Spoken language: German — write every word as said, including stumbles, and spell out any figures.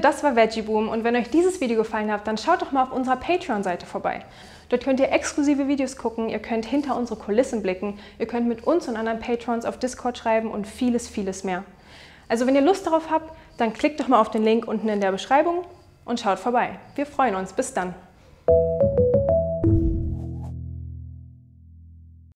das war Veggie Boom und wenn euch dieses Video gefallen hat, dann schaut doch mal auf unserer Patreon-Seite vorbei. Dort könnt ihr exklusive Videos gucken, ihr könnt hinter unsere Kulissen blicken, ihr könnt mit uns und anderen Patrons auf Discord schreiben und vieles, vieles mehr. Also wenn ihr Lust darauf habt, dann klickt doch mal auf den Link unten in der Beschreibung und schaut vorbei. Wir freuen uns. Bis dann!